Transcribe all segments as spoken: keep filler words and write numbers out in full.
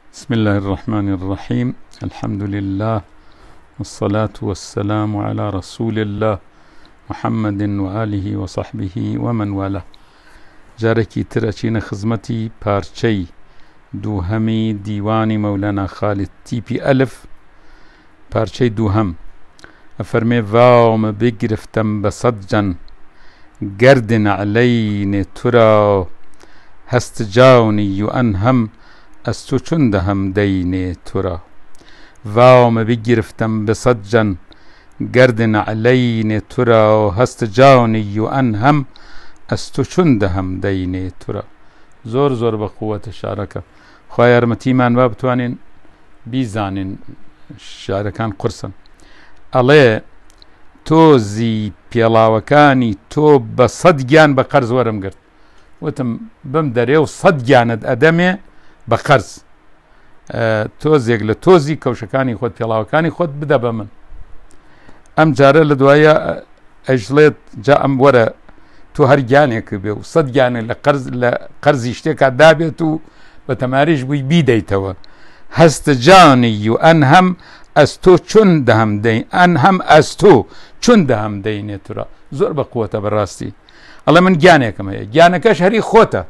بسم الله الرحمن الرحيم. الحمد لله والصلاة والسلام على رسول الله محمد وآله وصحبه ومن والاه. جاركي ترچين خزمتي پارچي دوهمي ديواني مولانا خالد تيبي ألف پارچي دوهم أفرمي واوم بگرفتم بصدجن گردن علين ترى هست جاوني يؤنهم از تو چون دهم دین تو را. وام بگرفتم به صدجن گرد نعلین تو را هست جانی و انهم از تو چون دهم دین تو را. زور زور به قوت شارکه خواه ارمتی من و بتوانین بیزانین شارکان قرسن. ئەڵێ تۆزی پێڵاوەکانی تۆ بە سەد گیان بە قەرز وەرم گرت. وتم بم دەرێ و سەد گیانت ئەدەمێ بە قەرز. تۆزێک لە تۆزی کەوشەکانی خۆت پێڵاوەکانی خۆت بدە بە من. ئەم جارە لە دوایە ئەژڵێت جا ئەم وەرە تۆ هەر گیانێک بێ و سەد گیانێک لە قەرز لە قەرزی شتێکا دابێت و بە تەماریش بووی بیدەیتەوە. هەست جانی و ئەنهەم ئەس تۆ چون دەهم دەین ئەنهەم ئەس تۆ چون دەهم دەینێ تورا. زۆر بە قووەتە بەڕاستی. ئەڵێ من گیانێکم هەیە، گیانەکەش هەری خۆتە.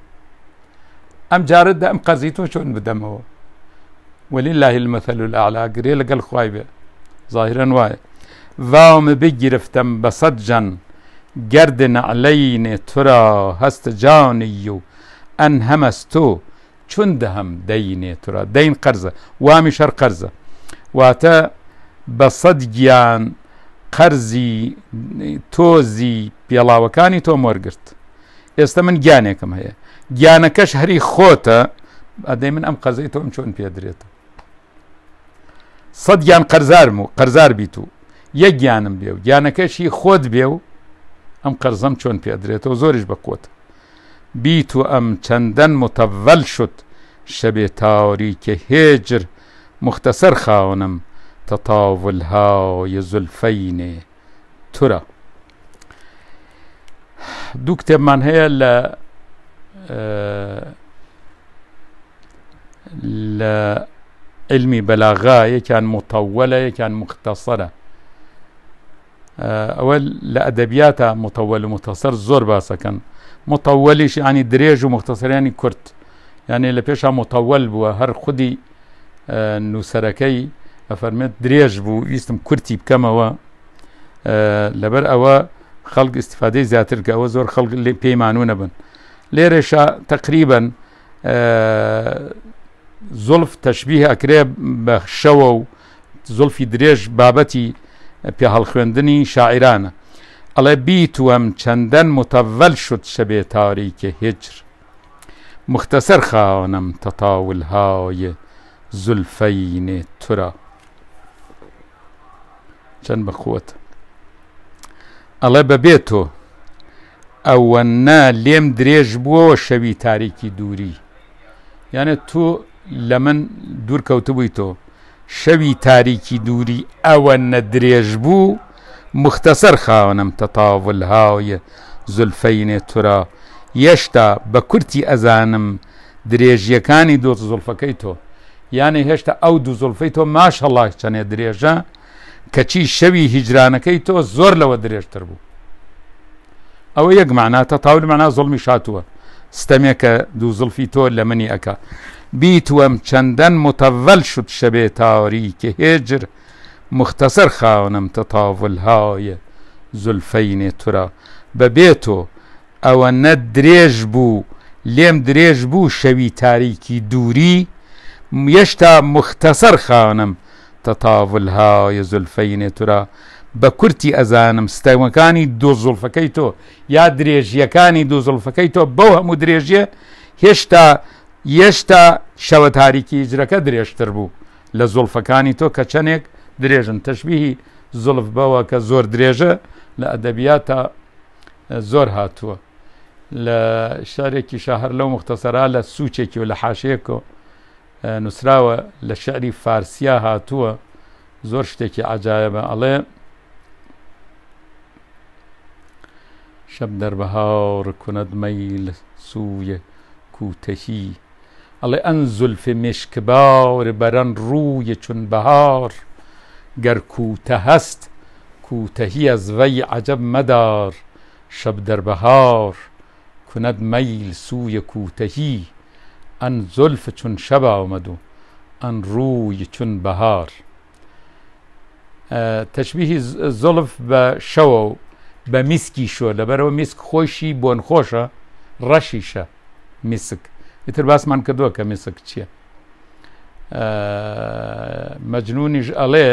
ئەم جارەدا ئەم قەرزی تۆ چۆن بدەمەوە؟ ولله المثل الأعلى گرێ لەگەڵ خوای بێ. ظاهرەن وایە. واوم بگرفتم بە سەدجەن گرد نعلین تورا هەست جانی و ئەنهەم ئەس تۆ چون دەهم دەینێ تورا. دەین قەرزە، وامی شەر قەرزە. واتە بە سەد گیان قەرزی تۆزی پێڵاوەکانی تۆ وەرگرت. ئێستا من گیانێکم هەیە، گیانەکەش هەری خۆتە. ئەدەی من ئەم قەرزەی تۆم چۆن پێدرێتە؟ سەد گیان قەرزارم و قەرزار بیت و یەک گیانم بێ و گیانەکەشی خۆت بێ و ئەم قەرزەم چۆن پێدرێتەوە؟ زۆریش بە قووت. بیت و ئەم چەندەن متەڤەل شد شەبێ تاریکە هێجر مختصر خاونم تەتاڤولهای زولفەینێ تورا. دوو کتێبمان هەیە لە لە علمی بەلاغا، یەکیان متەوەلە یەکیان مختصەرە. ئەوە لە ئەدەبیاتە متەوەل و مختصەر زۆر باسەکەن. متەوەلیش یعنی درێژ و مختصەریانی کورت، یعنی لە پێشا متەوەل بووە، هەر خودی نووسەرەکەی ئەفەرمێت درێژ بوو، ویستم کورتی بکەمەوە. لەبەر ئەوە خەڵک ئیستیفادەی زیاتر کە ئەوە زۆر خەڵک لێ پێی مانوو نەبن. لێرەشە تەقریبەن زولف تەشبیه ئەکرێ بە شەوە و زولفی درێژ بابەتی پێ هەڵخوێندنی شاعیرانە. ئەڵێ بیتوەم چەندەن متەڤەل شد شەبێ تاریکە هێجر مختصر خاونم تەتاڤولهای زولفەینێ تورا. چەند بە قووەتە. ئەڵێ بەبێ تۆ ئەوەنە لێم درێژ بووەوە شەوی تاریکی دووری. یانە تۆ لە من دوور کەوتبووی تۆ شەوی تاریکی دووری ئەوەنە درێژ بوو مختصر خاونم تەتاڤولهای زولفەینێ تورا. هێشتا بە کورتی ئەزانم درێژیەکانی دۆ زولفەکەی تۆ. یانێ هێشتا ئەو دوو زولفەی تۆ ماشەڵڵا چەنێ درێژە کەچی شەوی هیجرانەکەی تۆ زۆر لەوە درێژتر بوو. ئەوە یەک معنا. تەتاول معنا زوڵمی شاتووە، ستەمێکە دوو زولفی تۆ لە منی ئەکا. بیتوەم چەندەن متەڤەل شد شەبێ تاریکە هێجر مختصر خاونم تەتاڤولهای زولفەینێ تورا. بەبێ تۆ ئەوەنە درێژ بوو لێم درێژ بوو شەوی تاریکی دووری هێشتا مختصر خاونم تەتاڤولهای زولفەینێ تورا. بە کورتی ئەزانم ستەمەکانی دوو زولفەکەی تۆ یا درێژیەکانی دوو زولفەکەی تۆ بەو هەموو درێژیە هێشتا هێشتا شەوە تاریکی هیجرەکە درێژتر بوو لە زولفەکانی تۆ کە چەندێک درێژن. تەشبیهی زولف بەوە کە زۆر درێژە لە ئەدەبیاتە زۆر هاتووە. لە شارێکی شەهر لەو مختصەرا لە سوچێکی و لە حاشەیەک نووسراوە لە شعری فارسیا هاتووە. زۆر شتێکی عەجایبە. ئەڵێ شەب دەربەهار کند مەیل سوی کوتەهی ئەڵێ ئەن زولفی مشکباور بەرەن ڕووی چون بەهار گەر کوتە هەست کوتەهی ئەزڤەی عەجەب مەدار شەب دەربەهار کند مەیل سووی کوتەهی ئەن زولف چون شەب ئامەد و ئەن ڕووی چون بەهار. تەشبیهی زولف بە شەوە و بە میسکی شۆ لەبەرەوە میسک خۆشی بۆن خۆشە ڕەشیشە میسک ئیتر باسمان کردووە کە میسک چییە. مەجنونیش ئەڵێ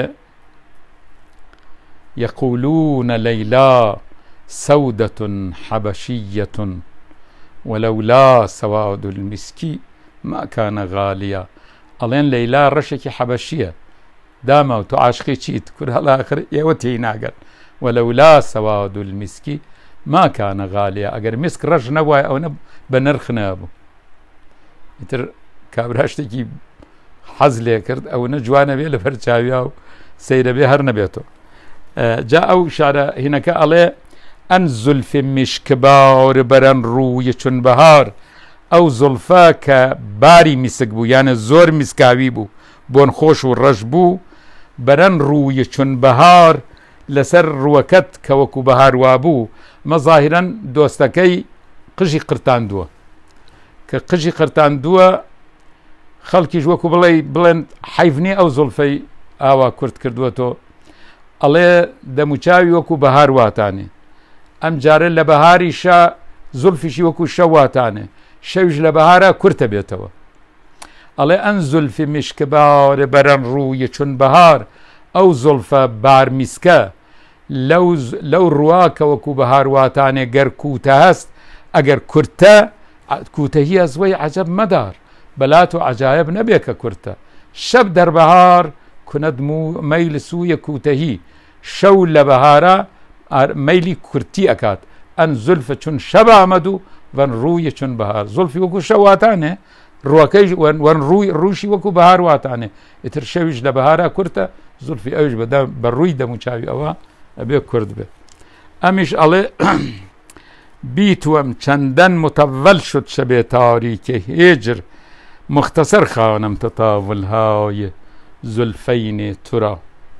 يقولون ليلى سودة حبشية ولولا سواد المسك ما كان غاليا. ئەڵێن لەیلا ڕەشێکی حەبەشیە داما و تۆ عاشقی چیت کورد هەڵاخر ئێوە تێی ناگەن ولولا سواد المسك ما كان غاليا. ئەگەر میسک ڕەش نەبووایە ئەوە بە نرخ نابوو. ئیتر کابرا شتێکی حەز لێ کرد ئەوە جوانە بێ لەبەر چاویا و سەیرە بێ هەر نەبێتەوە. جا ئەو شارە هینەکە ئەڵێ ئەن زولفی میشکباور بەرەن ڕووی چون بەهار. ئەو زولفە کە باری میسک بوو یانە زۆر میسکاوی بوو بۆن خۆش و ڕەش بوو بەرەن ڕووی چون بەهار لەسەر ڕووەکەت کە وەکو بەهار وا بوو مەظاهرەن دۆستەکەی قژی قرتاندووە کە قژی قرتاندووە خەڵکیش وەکو بڵێ بڵێن حەیفنی ئەو زولفەی ئاوا کورت کردووەتۆ ئەڵێ دەموچاوی وەکو بەهار واتانێ ئەم جارە لە بەهاریشە زولفیشی وەکو شەو واتانێ شەویش لە بەهارە کورتە بێتەوە. ئەڵێ ئەن زولفی میشکباور بەرەن ڕووی چون بەهار. ئەو زولفە بارمیسکە لەو ڕواکە وەکو بەهار واتانێ گەر کوتە هەست ئەگەر کورتە کوتەهی ئەزوەی عەجەب مەدار بەلات و عەجایب نەبێ کە کورتە. شەب دەربەهار کند مەیل سووی کوتەهی. شەو لە بەهارە مەیلی کورتی ئەکات. ئەن زولفە چون شەب ئامەد و وەن ڕووی چون بەهار. زولفی وەکو شەو واتانێ ڕووەکەی وەن ڕووی ڕووشی وەکو بەهار واتانێ ئیتر شەویش لە بەهارە کورتە زولفی ئەوش بە ڕووی دەموچاوی ئەوە ئەبێ کورد بێ. ئەمیش ئەڵێ بیتوەم چەندەن متەڤەل شد شەبێ تاریکە هێجر مختصر خوانم تەتاولهای زولفەین تورا.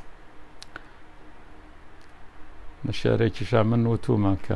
لە شارێکیشا من وتومە کە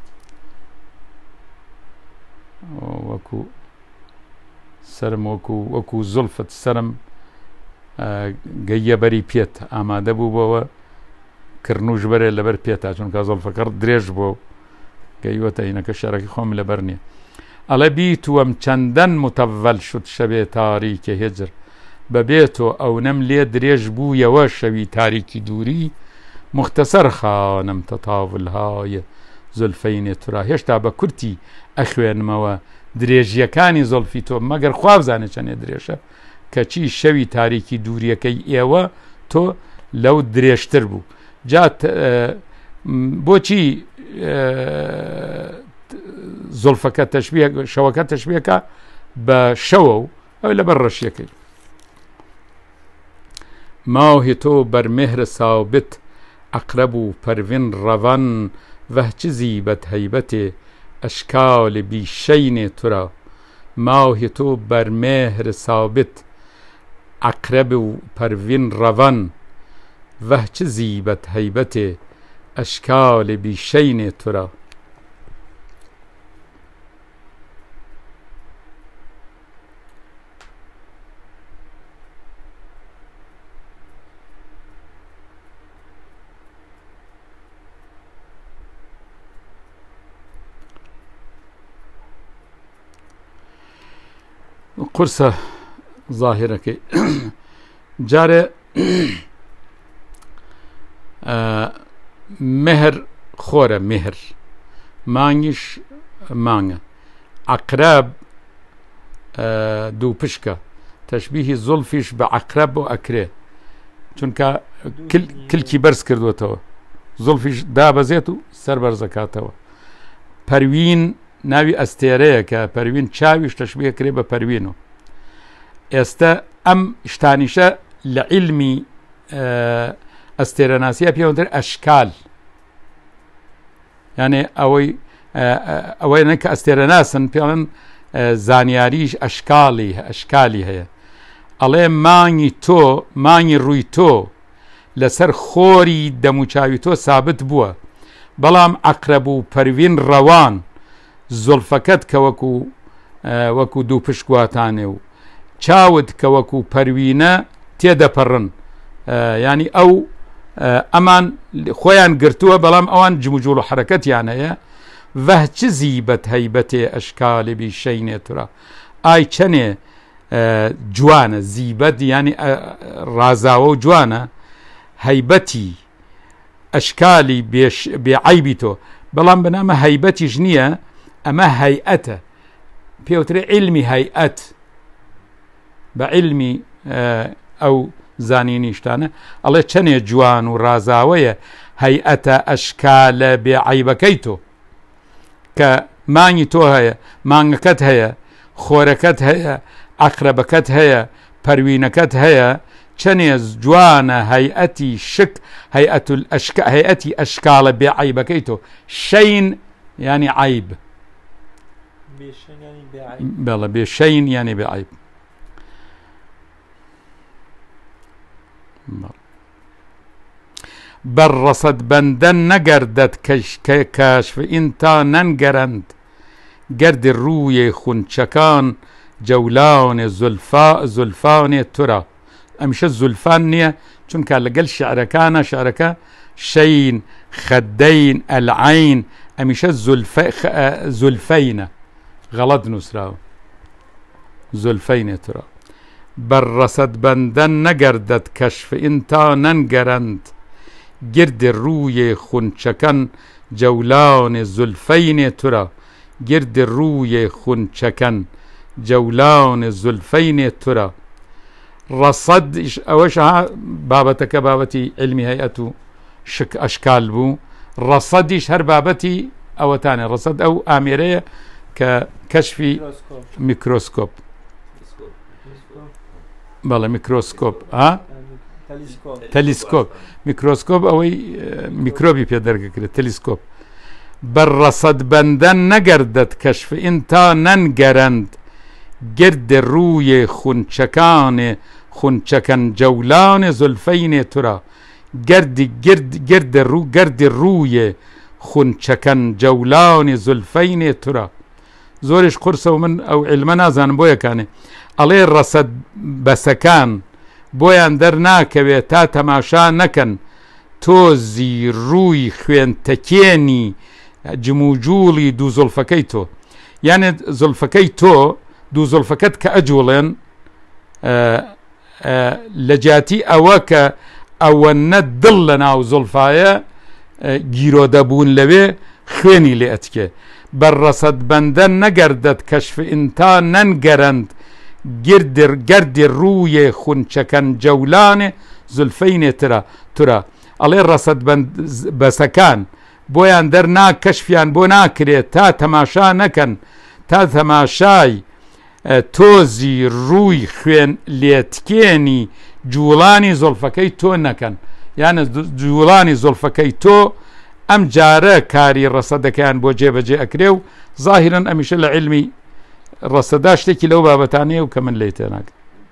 وەکو سرم وەکو وەکو زولفت سرم گەیە بەری پێت ئامادە بوو بەوە کردنوش بەرێ لەبەر پێتا چونکە زولفەکە درێژ بۆ گەیوەتە هینەکە شارەکەی خۆم لەبەر نییە. ئەڵێ بیتوەم چەندەن متەڤەل شد شەبێ تاریکە هێجر بەبێتۆ ئەو نەم لێ درێژ بوویەوە شەوی تاریکی دووری مختصر خوانم تەتاولهای زولفەین تورا. هێشتا بە کورتی ئەخوێنمەوە درێژیەکانی زولفی تۆ مەگەر خوا بزانێت چەندێ درێژە کەچی شەوی تاریکی دووریەکەی ئێوە تۆ لەو درێژتر بوو. جا بۆچی زولفەکە شەوەکە تەشبیهەکە بە شەوە و ئەو لەبەر ڕەشیەکەی. ماهی تۆ بەرمێهرە ساوبت عەقرەب و پەروین ڕەڤەن veh çi zîbet heybetê eşkalê bîşeynê tura mawhê to bermêhr sabit eqreb û pervîn revan veh çi zîbet heybetê eşkalê bîşeynê tura. قرصة ظاهرة كي جاري مهر خورة مهر مانيش مانغا عقرب دو بشكا تشبيه زلفيش بعقرب وأكري چونك كل كل كي برس كردو توا زلفيش دابا زيتو سر برزكاتوا پروين ناوي استيريه كا پروين چاويش تشبيه كري بپروينو استا ام اشتانيشا لعلمي استيرناسيا بيوندر اشكال يعني اوي اوي نك استيرناسن بيان زانیاریش ئەشکاڵی ئەشکالی هەیە ئەڵێ مانگی تۆ مانگی ڕووی تۆ لەسەر خۆری دەموچاوی تۆ سابت بووە بەڵام عەقرەب و پەروین ڕەوان زولفەکەت کە وەکو وەکو دوو پشتگواتانێ و چاوت کە وەکو پەروینە تێدەپەڕن ینی ئەو ئەمان خۆیان گرتووە بەڵام ئەوان جموجوڵ و حرەکەتیان هەیە ڤەه چ زیبەت هەیبەتێ ئەشکالی بیشەینێ تورا ئای چەنێ جوانە زیبەت ینی ڕازاوە و جوانە هەیبەتی ئەشکالی بێعیبی تۆ بەڵام بەنامە هەیبەتیش نییە ئەمە هەیئەتە پێوترێ علمی هەیئەت بە علمی ئەو زانینیشتانە ئەڵێ چەنێ جوان و ڕازاوەیە هەیئەتە ئەشکالە بێعیبەکەی تۆ کە مانگی تۆ هەیە مانگەکەت هەیە خۆرەکەت هەیە عەقرەبەکەت هەیە پەروینەکەت هەیە چەنێ جوانە هەیئەتی شک هەیئەتی ئەشکالە بێعیبەکەی تۆ شەین ینی عیب بەڵێ بێشەین یانی بێعیب بەڕەسەد بەندە نەگەردەت کەشفئین تا نەنگەرەند گەردی ڕوویێ خونچەکان جەولانێ زولفانێ تورا ئەمیشە زولفان نییە چونکە لەگەڵ شعرەکانە شعرەکە شەین خەدەین ئەلعەین ئەمیشە زولفەینە غەڵەت نووسراوە زولفەینێ تورا بەڕەسەد بەندە نەگەردەت کەشفئین تا نەنگەرەند گردی ڕوویێ خونچەکەن جەولانێ زولفەینێ تورا گردی ڕوویێ خونچەکەن جەولانێ زولفەینێ تورا ڕەسەد ئەوەش بابەتەکە بابەتی علمی هەیئەت و شک ئەشکال بوو ڕەسەدیش هەر بابەتی ئەوەتانێ ڕەسەد ئەو ئامێرەیە کە کەشفی میکرۆسکۆپ بەڵێ میکرۆسکۆپ تەلیسکۆپ میکرۆسکۆپ ئەوەی میکرۆبی پێدەرگەکرێت تەلیسکۆپ بەڕەسەد بەندە نەگەردەت کەشفئین تا نەنگەرەند گردی ڕوویێ خونچەکانێ خونچەکەن جەولانێ زولفەینێ تورا گردی گردی ڕوو گردی ڕوویێ خونچەکەن جەولانێ زولفەینێ تورا زۆریش قورسە و من ئەو علمە نازانم بۆ یەکانێ ئەڵێ ڕەسەد بەسەکان بۆیان دەرناکەوێت تا تەماشا نەکەن تۆزی ڕووی خوێنتەکێنی جموجوڵی دوو زولفەکەی تۆ یانێ زولفەکەی تۆ دوو زولفەکەت کە ئەجوڵێن لە جیاتی ئەوە کە ئەوەنە دڵ لە ناو زولفایە گیرۆ دەبوون لەوێ خوێنی لێ ئەتکێ بەڕەسەد بەندە نەگەردەت کەشفئین تا نەنگەرەند گردی ڕوویێ خونچەکەن جەولانێ زولفەینێ تورا ئەڵێ ڕەسەد بەسەکان بۆیان دەرنا کەشفیان بۆ ناکرێت تا تەماشا نەکەن تا تەماشای تۆزی ڕووی خوێن لێتکێنی جوڵانی زولفەکەی تۆ نەکەن یانە جوڵانی زولفەکەی تۆ ئەم جارە کاری ڕەسەدەکەیان بۆ جێبەجێ ئەکرێ و ظاهرن ئەمیشە لە علمی ڕەسەدا شتێکی لەو بابەتانەیە و کە من لێی تێناکە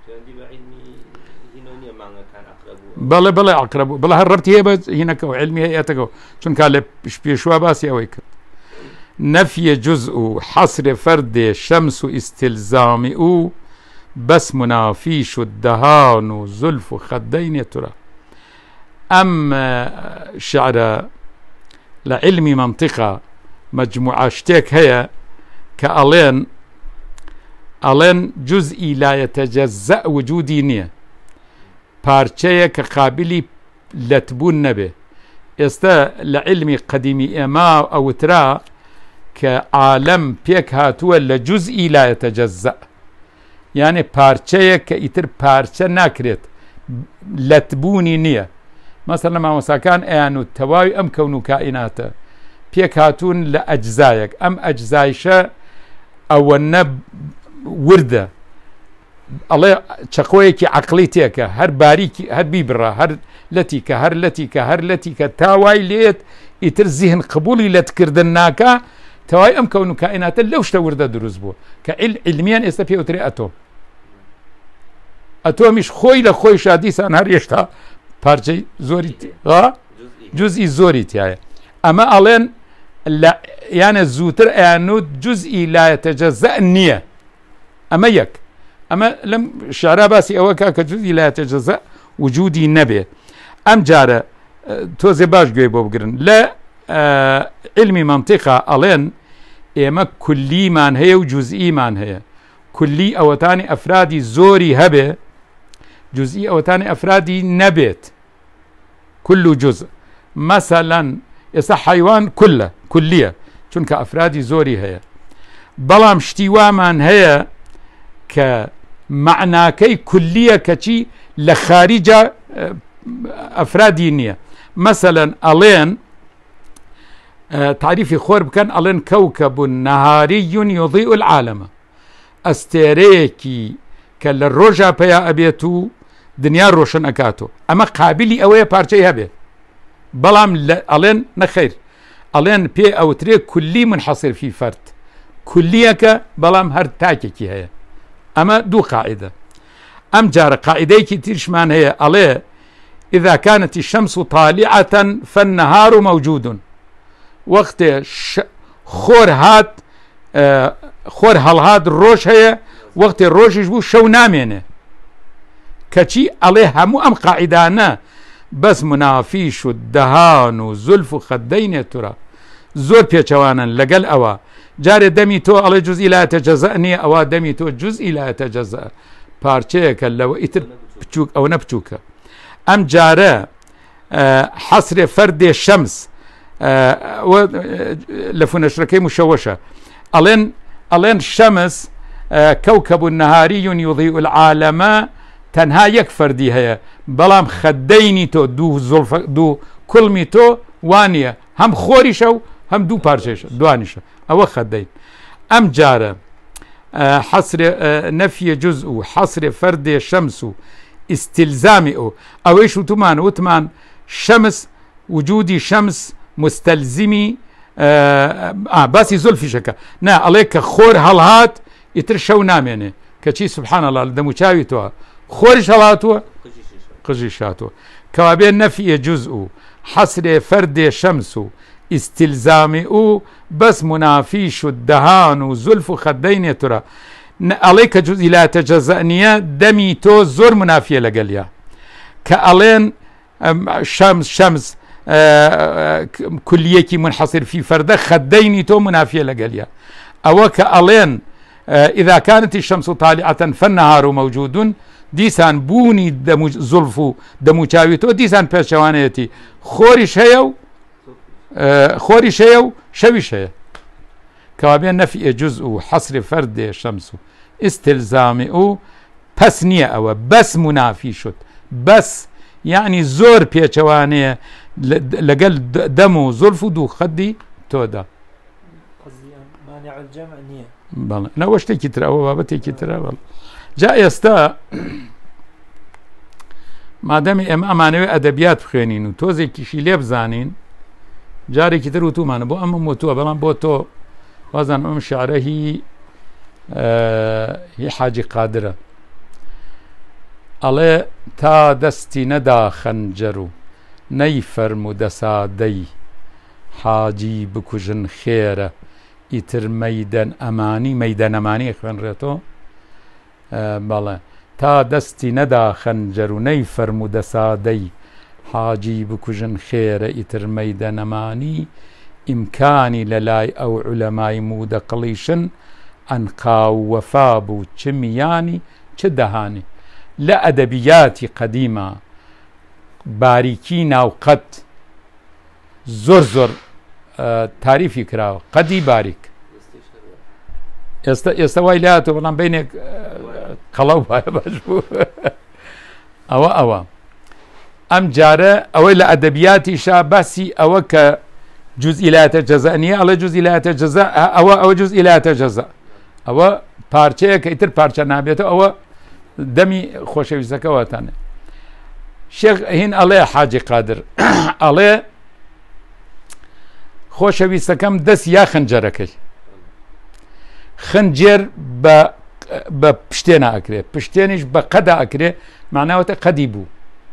بەڵێ بڵێ عەقرەب بڵێ هەر ڕەبتی هەیە بە هینەکە و علمی هەیەتەکەەوە چونکە لە پێشوا باسی ئەوەی کرد نەفیە جوزء و حەسرێ فەردێ شەمس و ئیستیلزامی و بەس منافیش و دەهان و زولف و خەدەینێ تورا ئەم شعرە لە علمی مەنتیقە مەجموعە شتێک هەیە کە ئەڵێن ئەڵێن جوزئی لا یەتەجەزەء وجودی نییە پارچەیە کە قابلی لەتبوون نەبێ ئێستا لە علمی قەدیمی ئێمە ئەوترا کە عالەم پێک هاتووە لە جوزئی لا یەتەجەزەء یانێ پارچەیە کە ئیتر پارچە ناکرێت لەتبوونی نییە مەسەڵەن مامۆستاکان ئەیان و تەواوی ئەم کەون و کائیناتە پێک هاتوون لە ئەجزایەک ئەم ئەجزایشە ئەوەنە وردە ئەڵێ چەقۆیەکی عەقڵی تێکە هەر باریکی هەر بیبڕە هەر لەتیکە هەر لەتیکە هەر لەتیکە تا وای لێت ئیتر زیهن قبولی لەتکردن ناکە تەواوی ئەم کەون و کائیناتە لەو شتە وردە دروست بووە کە علمیان ئێستا پێوترێ ئەتۆم ئەتۆمیش خۆی لە خۆی شادیسان هەر هێشتا پارچەی زۆری جزئی زۆری تایە ئەمە ئەڵێن یانە زووتر ئەیانوت جزئی لا يتجزأ نییە ئەمە یەک ئەمە لەم شارا باسی ئەوە کا کە جزئی لا يتجزأ وجودی نەبێ ئەم جارە تۆزێ باش گوێ بۆ بگرن لە علمی منطقە ئەڵێن ئێمە کولیمان هەیە و جزئیمان هەیە کولی ئەوەتانی ئەفرادی زۆری هەبێ جزئی ئەوەتانی ئەفرادی نەبێت كل جزء مثلا ئێستا حیوان كلە کولیە چونکە ئەفرادی زۆری هەیە بەڵام شتیوامان هەیە کە معناکەی کولیە کەچی لە خارجە ئەفرادی نییە مثلا ئەڵێن تعریفی خۆر بکەن ئەڵێن كوكب نهاري يضيء العالم ئەستێرەیەکی کە لە ڕۆژە پێیا ئەبێت و دنیا ڕۆشن ئەکاتۆ ئەمە قابلی ئەوەیە پارچەی هەبێ بەڵام ئەڵێن نەخەیر ئەڵێن پێ ئەوترێ کولی منحەصر فی فرد کولیەکە بەڵام هەر تاکێکی هەیە ئەمە دوو قاعدە ئەم جارە قاعدەیەکی تریشمان هەیە ئەڵێ إذا كانت الشمس طالعة فالنهار موجود وەختێ خۆر هات خۆر هەڵهات ڕۆژ هەیە وەختێ ڕۆژیش بوو شەو نامێنێ کەچی ئەڵێ هەموو ئەم قاعدانە بەس منافیش و دەهان و زولف و خەدەینێ تورە زۆر پێچەوانن لەگەل ئەوە جارێ دەمی تۆ ئەڵێ جزئی لا يتجزأ نییە ئەوە دەمی تۆ جزئی لا يتجزأ پارچەیەکە لەوە ئیتر بچووک ئەو نە بچووکە ئەم جارە حەسرێ فەردێ شەمس لە فونەشرەکەی مشەوەشە ئەڵێن ئەڵێن شەمس كوكب نهاري يضيء العالم تەنها یەک فەردی هەیە بەڵام خەدەینی تۆ دوو زۆڵف دوو کوڵمی تۆ وانە هەم خۆریشە و هەم دوو پارچێشە دوانیشە ئەوە خەدەین ئەم جارە حەسرێ نەفیە جزء و حەسرێ فەردێ شەمس و ئیستیلزامی ئەو ئەوەیش وتمان وتمان شەمس وجودی شەمس مستەلزیمی باسی زۆلفیشەکە نا ئەڵێ کە خۆر هەڵهات ئیتر شەو نامێنێ کەچی سبحان الله لە دەموچاوی تۆە خۆریش هەڵاتووە قژیش هاتووە کەوابێ نەفیە جزء و حەسرێ فەردێ شەمس و ئیستیلزامی و بەس منافیش و دەهان و زولف و خەدەینێ تورە ئەڵێ کە جزئی لا يتجزأ نییە دەمی تۆ زۆر منافیە لەگەلیا کە ئەڵێن شەمس شەمس کولیەکی منحەصر فی فەردە خەدەینی تۆ منافیە لەگەلیا ئەوە کە ئەڵێن إذا كانت الشمس طالعة فالنهار موجود دیسان بوونی زولف و دەموچاوی تۆ دیسان پێچەوانەیەتی خۆریش هەیە و خۆریش هەیە و شەویش هەیە کەوابێ نەفیە جزء و حەسرێ فەردێ شەمس و ئیستیلزامی و پەس نییە ئەوە بەس منافی شد بەس یعنی زۆر پێچەوانەیە لەگەل دەم و زولف و دوو خەدی تۆدا بەڵێ نەوە شتێکی تر ئەوە بابەتێکی ترە بەڵ جا ئێستا مادەمی ئێمە ئەمانەوێ ئەدەبیات بخوێنین و تۆزێکیشی لێ بزانین جارێکی تر وتومانە بۆ ئەمە وتووە بەڵام بۆ تۆ وازان ئەم شعرە هی هی حاجی قادرە ئەڵێ تا دەستی نەدا خەنجەر و نەیفەرموودە سادەی حاجی بکوژن خێرە ئیتر مەیدەن ئەمانی مەیدەن ئەمانی خوێنرێتەوە بەڵێ تا دەستی نەدا خەنجەر و نەیفەرموودە سادەی حاجی بکوژن خێرە ئیتر مەیدەن ئەمانی ئیمکانی لە لای ئەو عولەمای مودە قڵیشن ئەنقا و وەفا بوو چ میانی چ دەهانی لە ئەدەبیاتی قەدیمە باریکی ناوقەت زۆر زۆر تاریفی کراوە قەدی باریک ئێستا ئێستا وای لاتۆ بەڵام بینێک قەڵەو وایە باش بوو ئەوە ئەوە ئەم جارە ئەوەی لە ئەدەبیاتیشا باسی ئەوە کە جزئی لا يتجزأ نییە ئەڵێ جزئی لا يتجزأ ئەوە ئەوە جزئی لا يتجزأ ئەوە پارچەیە کە ئیتر پارچە نابێتەوە ئەوە دەمی خۆشەویستەکەوەتانێ شێخ هین ئەڵێ حاجی قادر ئەڵێ خۆشەویستەکەم دەست یا خەنجەرەکەی خەنجێر بە پشتێ ناکرێ پشتێنیش بە قەدا ئەکرێ معناوەتە قەدی بوو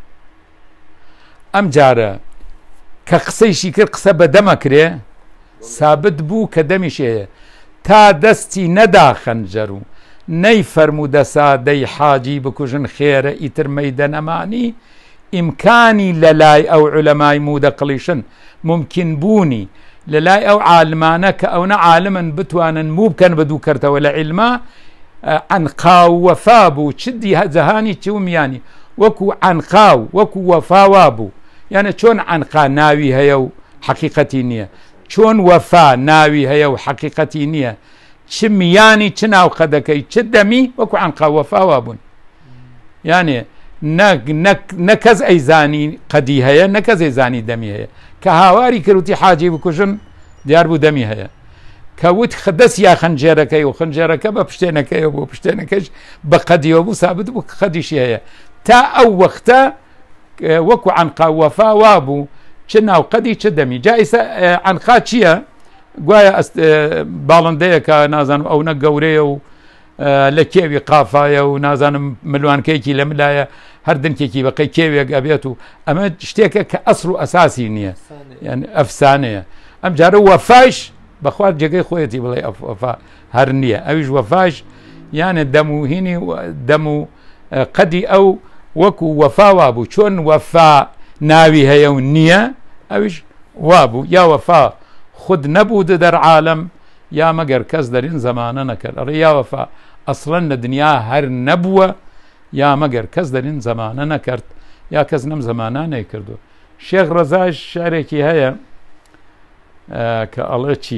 ئەم جارە کە قسەیشی کرد قسە بە دەمەکرێ سابت بوو کە دەمیش هەیە تا دەستی نەدا خەنجەر و نەی فەرموودە سادەی حاجی بکوژن خێرە ئیتر مەیدەنەمانی ئیمکانی لە لای ئەو عولەمای مودەقڵیشن ممکن بوونی لە لای ئەو عالمانە کە ئەو نە عالمن بتوانن موو بکەن بە دوو کەرتەوە لە عیلما عنقا و وەفا بوو چدی جەهانی چومیانی وەکو عنقا و وەکو وەفاوا بوو یانە چۆن عنقا ناوی هەیە و حەقیقەتی نییە چۆن وەفا ناوی هەیە و حەقیقەتی نییە چ میانی چ ناوقە دەکەی چ دەمی وەکو عنقا وەفاوا بوون یانێ نەکەس ئەیزانی قەدی هەیە نەکەس ئەیزانی دەمی هەیە کە هاواری کردوتی حاجی بکوژن دیار بوو دەمی هەیە کە وت خدەست یا خەنجێرەکەی و خەنجێرەکە بە پشتێنەکەی بۆ پشتێنەکەش بە قەدیەوە بوو سابت بوو قەدیشی هەیە تا ئەو وەختە وەکو عنقا وەفا وا بوو چ ناوقەدی چ دەمی جا ئێستا عنقا چییە گوایە باڵندەیە کە نازانم ئەو نە گەورەیە و لە کێوی قافایە و نازانم ملوانکەیەکی لە ملایە هەر دنکێکی بەقەی کێوێک ئەبێت و ئەمە شتێکە کە ئەسڵ و ئەساسی نییە یعنی ئەفسانەیە ئەم جارە وەفاش بەخوارد جێگەی خۆیەتی بڵێ ئەفا هەر نییە ئەویش وەفاش یانە دەموهینی دەم و قەدی ئەو وەکو وەفاوا بوو چۆن وەفا ناوی هەیە و نییە ئەویش وا بوو یا وەفا خود نەبوو دەر عالم یا مەگەر کەس دەرین زەمانە نەکرد ئەڕێ یا وەفا ئەسڵەن لە دنیا هەر نەبووە یا مەگەر کەس دەرین زەمانە نەکرد یا کەس نەم زەمانە نەیکردو شێخ ڕەزاش شارێکی هەیە کە ئەڵێ چی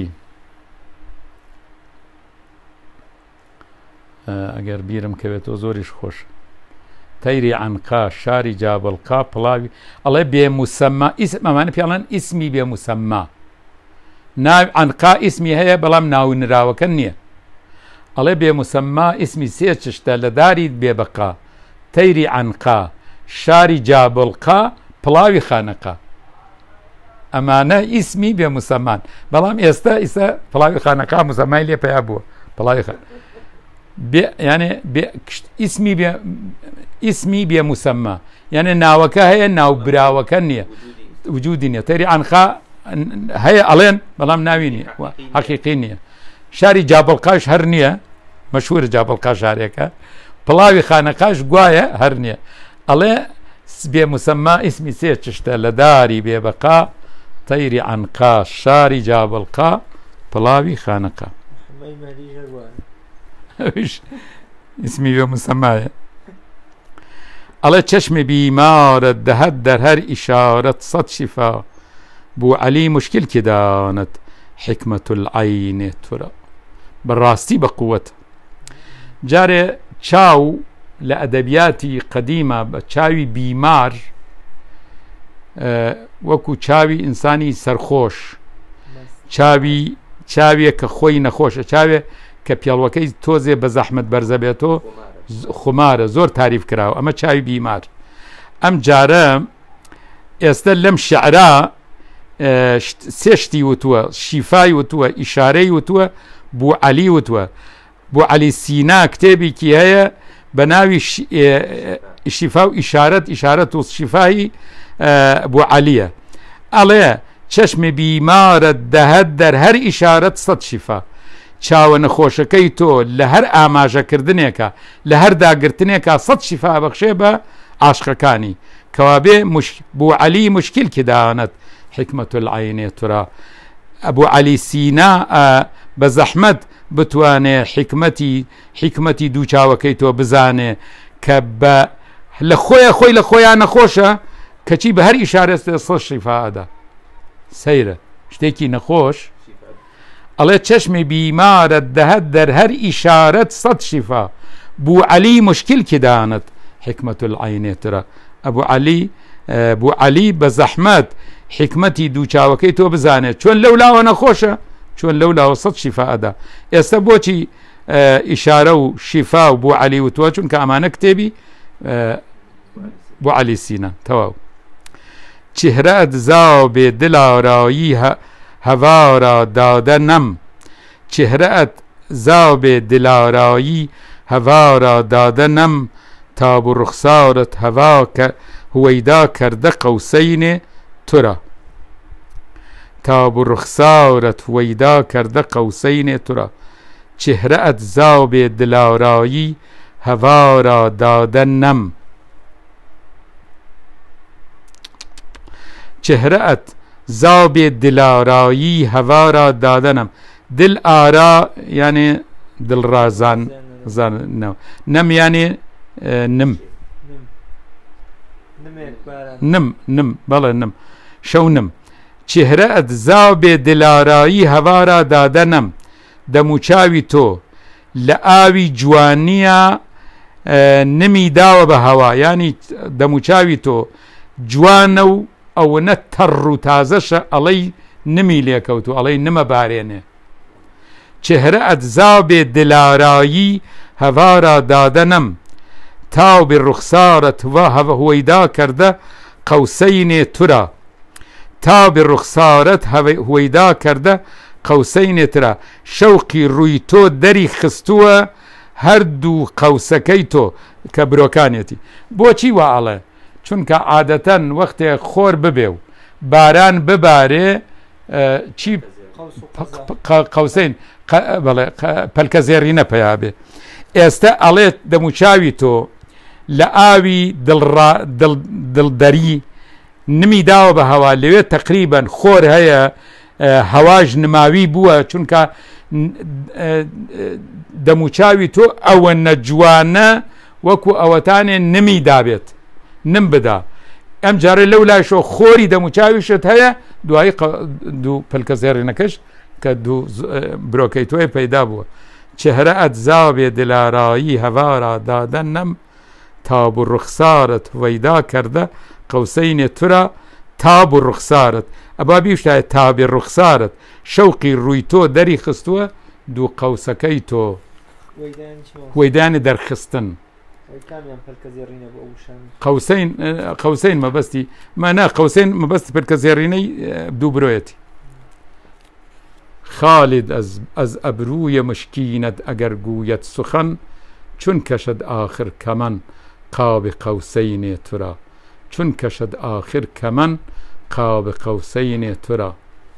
ئەگەر بیرم کەوێتەوە زۆریش خۆش تەیری عنقا شاری جابڵقا پڵاوی ئەڵێ بێ موسەما ئەمانە پێڵەن ئیسمی بێ موسەما ناو عنقا ئیسمی هەیە بەڵام ناونراوەکە نییە ئەڵێ بێ موسەما ئیسمی سێ چشتە لە داری بێبقا تەیری عنقا شاری جابڵقا پڵاوی خانەقا ئەمانە ئیسمی بێ موسەمان بەڵام ئێستا ئیستا پڵاوی خانەقا موسەمای لێ پیا بووە پڵاوی خان یانێ ئیسمی بێ موسەما یانێ ناوەکە هەیە ناوبراوەکە نییە وجودی نییە تەیری عنقا هەیە ئەڵێن بەڵام ناوی نییە حەقیقی نییە شاری جابڵقاش هەر نییە مەشهورە جابڵقا شارێکە پڵاوی خانەقاش گوایە هەر نییە ئەڵێ بێ موسەما ئیسمی سێ چشتە لە داری بێبەقا تەیری عنقا شاری جابڵقا پڵاوی خانەقا ئیسمی بێ موسەمایە ئەڵێ چەشمی بیمارت دەهەت دەر هەر ئیشارەت سەد شیفا بوو عەلی مشکلکی دانت حکمەت العەینێ تورە بەڕاستی بە قووەت جارێ چاو لە ئەدەبیاتی قەدیمە بە چاوی بیمار وەکو چاوی ئینسانی سەرخۆش چاوی چاوێک کە خۆی نەخۆشە چاوێ کە پیاڵەکەی تۆزێ بە زەحمەت بەرزە بێتەوە خمارە زۆر تاریف کراوە ئەمە چاوی بیمار ئەم جارە ئێستا لەم شعرا سێشتی وتووە شیفای وتووە ئیشارەی وتووە بوو عەلی وتووە بوو عەلی سینا کتێبێکی هەیە بە ناوی شیفا و ئیشارەت ئیشارەت و شیفایی بوو عەلیە ئەڵێ چەشمی بیمارت دەهەت دەر هەر ئیشارەت سەد شیفا چاوە نەخۆشەکەی تۆ لە هەر ئاماژەکردنێکە لە هەر داگرتنێکە سەد شیفا بەخشێ بە عاشقەکانی کەوابێ بوو عەلی مشکلکی دانت حکمەت العەینێ تورا ئەبوو عەلی سینا بە زەحمەت بتوانێ حکمەتی حکمەتی دوو چاوەکەی تۆ بزانێ کە بە لە خۆیە خۆی لە خۆیان نەخۆشە کەچی بە هەر ئیشارەت سەد شیفادا سەیرە شتێکی نەخۆش ئەڵێ چەشمی بیمارت دەهەت دەر هەر ئیشارەت سەد شیفا بوو عەلی مشکلکی دانت حکمەت العەینێ تورە ئەبوو عەلی بوو عەلی بە زەحمەت حکمەتی دوو چاوەکەی تۆ بزانێت چۆن لەو لاوە نەخۆشە چۆن لەو لاوە سەد شیفادا ئێستا بۆچی ئیشارە و شیفا و بوو عەلی وتووە چونکە ئەمانە کتێبی بوو عەلی سینا تەواو چهرەت زاو بێ دڵ ئارایی هوا را دادنم. چهره‌ات زاب دلارایی هوا را دادنم. تاب و رخسارت هوا هویدا کرده قوسین تو را. تاب و رخسارت هویدا کرده قوسین تو را. چهره‌ات زاب دلارایی هوا را دادنم. چهره‌ات زاب دلارایی هوا را دادنم. دل آرا یعنی دل رازان نم, نم یعنی نم نم نم بله نم شو نم. چهره‌ات زاب دلارایی هوا را دادنم. دموچاوی تو لآوی جوانیا نمی داوە بە هەوا یعنی دەموچاوی تۆ جوانە و ئەوەنە تەڕ و تازەشە ئەڵەی نمی لێکەوت و ئەڵەی نمە بارێنێ. چهرەت زابێ دلارایی هەوا را دادەنەم. تاو بێ ڕوخسارت هوەیدا کردە قەوسەینێ تورا. تا بێ ڕوخسارت هوەیدا کردە قەوسەینێ تورا. شەوقی ڕووی تۆ دەری خستووە هەردوو قەوسەکەی تۆ کە برۆکانێتی. بۆچی وا ئەڵێ؟ چونکە عادەتەن وەختێک خۆر ببێ و باران ببارێ چی قەوسەین بەڵێ پەلکە زێڕینە پەیا بێ. ئێستا ئەڵێت دەموچاوی تۆ لە ئاوی دڵدەری نمی داوە بە هەوا لەوێ تقریبەن خۆر هەیە هەواژ نماوی بووە چونکە دەموچاوی تۆ ئەوە نەجوانە وەکو ئەوەتانێ نمی دابێت نم بدا. ئەم جارە لەو لاشۆ خۆری دەموچاویشت هەیە دوایی دوو پلکە زێڕینەکەش کە دوو برۆکەی تۆی پەیدا بووە. چهرەت زاوێ دلارایی هەوا را دادەنەم. تاب و ڕوخسارت وەیدا کردە قەوسەینێ تورا. تاب و ڕوخسارت ئەبا بیشتایە تابێ ڕوخسارت شەوقی ڕووی تۆ دەری خستووە دوو قەوسەکەی تۆ وەیدانی دەرخستن. قەوسەین قەوسەین مەبەستی مانا قەوسەین مەبەستی پلکە زێڕینەی دوو برۆیەتی. خالد ئەز ئەبروویە مشکینەت ئەگەر گوویەت سوخەن چون کەشت ئاخر کەمەن قاب قەوسەینێ تورا. چون کەشت ئاخر کەمەن قاب قەوسەینێ تورا.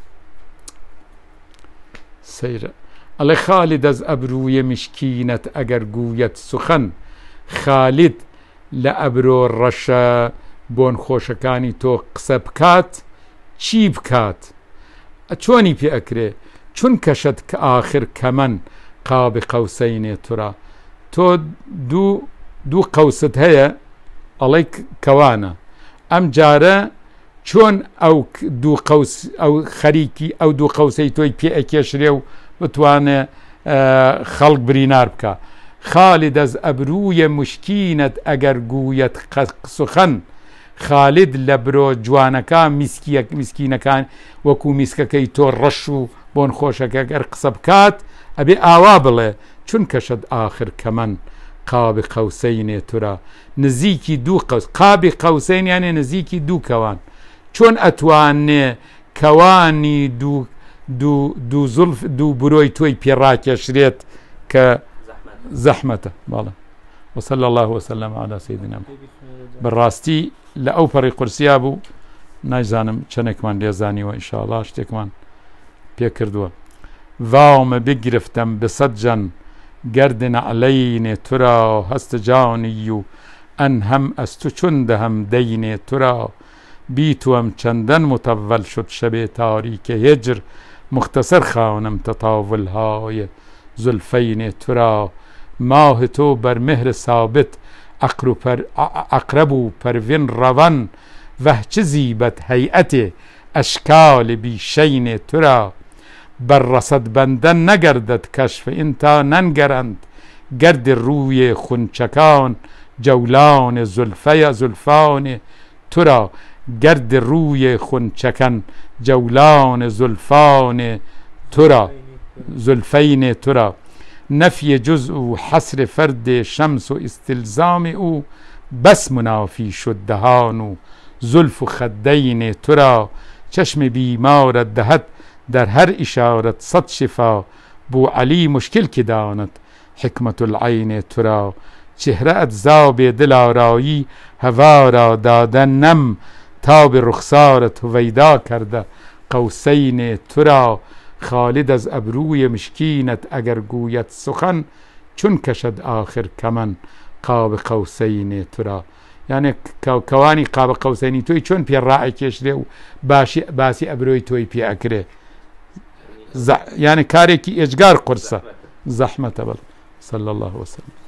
سەیرە ئەڵێ خالد ئەز ئەبروویە مشکینەت ئەگەر گوویەت سوخەن. خالد لە ئەبرۆ ڕەشە بۆن خۆشەکانی تۆ قسە بکات چی بکات؟ چۆنی پێ ئەکرێ؟ چون کەشت کە ئاخر کەمەن قاب قەوسەینێ تورا. تۆ دوو دوو قەوست هەیە ئەڵێ کەوانە. ئەم جارە چۆن ئەو دوو قەوس ئەو خەریکی ئەو دوو قەوسەی تۆی پێ ئەکێشرێ و بتوانێ خەڵک برینار بکە. خالد ئەز ئەبروویە مشکینەت ئەگەر گوویەت سوخەن. خالد لە برۆ جوانەکان میسکینەکان وەکو میسکەکەی تۆ ڕەش و بۆن خۆشەکە گەر قسە بکات ئەبێ ئاوا بڵێ چون کەشت ئاخر کەمەن قابی قەوسەینێ تورا. نزیکی دوو قەوس قابی قەوسەین یانێ نزیکی دوو کەوان. چۆن ئەتوانێ کەوانی دوو دوو زولف دوو برۆی تۆی پێڕاکێشرێت کە زەحمەتە. باڵە وصلى الله وسلم على سيدنا محمد. بەڕاستی لە ئەو پەڕی قورسیا بوو نایزانم چەندێکمان لێزانیوە ئینشاءڵڵا شتێکمان پێ کردووە. واومە بگرفتم بسەد جەن گردن عەلەینێ تورا. هەست جانی و ئەن هەم ئەستو چون دەهەم دەینێ تورا. بیتوەم چەندەن متەڤەل شد شەبێ تاریکە هێجر مختصر خاونم تەتاولهای زولفەینێ تورا. ماه تۆ بەرمهر سابت ئەقرەب و پەروین ڕەوەن. veh çi zîbet heyetê eşkalê bîşeynê tura. Berresedbenden negerdet keşfe inta nengerend. Gerdê rûyê xunçekan cewlanê zulfeya zulfanê tura. Gerdê rûyê xunçeken cewlanê zulfanê tura zulfeynê tura. نفی جزء و حصر فرد شمس و استلزام او بس منافی شد دهان و زلف و خدین ترا. چشم بیمارت دهد در هر اشارت صد شفا، بو علی مشکل که داند حکمت العین تو را. چهره ات زاب دل آرایی، هوا را دادن نم، تا به رخسارت هویدا کرده قوسین تو را. خالد از ابروی مشکینت اگر گوید سخن، چون کشد آخر کمن قاب قوسین تو را. یعنی کوانی قاب قوسینی توی چون پی راعی کشده و باشی باسی ابروی توی پی اکره، یعنی کاری که اجگار قرصه زحمت بل. صلی الله وسلم.